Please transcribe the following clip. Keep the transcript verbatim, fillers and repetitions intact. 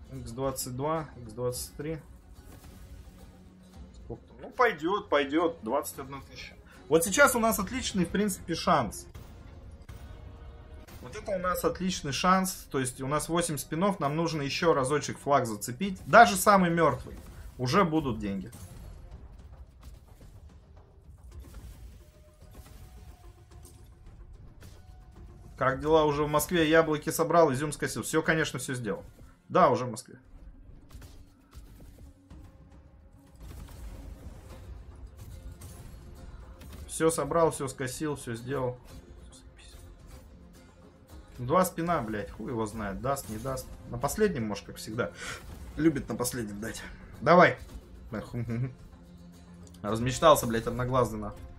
икс двадцать два, икс двадцать три. Сколько? Ну, пойдет, пойдет. двадцать одна тысяча. Вот сейчас у нас отличный, в принципе, шанс. Вот это у нас отличный шанс. То есть у нас восемь спинов. Нам нужно еще разочек флаг зацепить. Даже самый мертвый. Уже будут деньги. Как дела уже в Москве? Яблоки собрал, изюм скосил. Все, конечно, все сделал. Да, уже в Москве. Все собрал, все скосил, все сделал. Два спина, блядь, хуй его знает. Даст, не даст. На последнем, может, как всегда. Любит на последнем дать. Давай. Размечтался, блядь, одноглазый, нахуй.